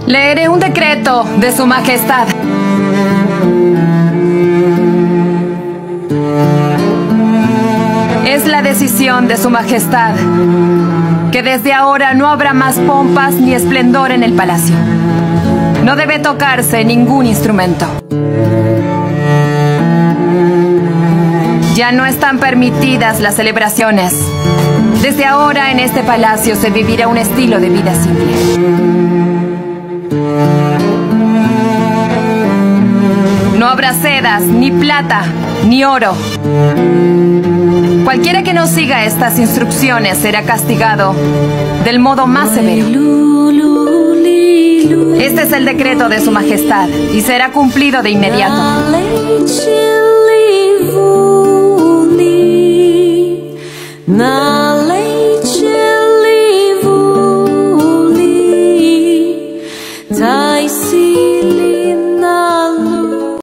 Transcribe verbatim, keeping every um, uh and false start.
Leeré un decreto de Su Majestad. Es la decisión de Su Majestad que desde ahora no habrá más pompas ni esplendor en el palacio. No debe tocarse ningún instrumento. Ya no están permitidas las celebraciones. Desde ahora en este palacio se vivirá un estilo de vida simple. No habrá sedas, ni plata, ni oro. Cualquiera que no siga estas instrucciones será castigado del modo más severo. Este es el decreto de Su Majestad y será cumplido de inmediato. No.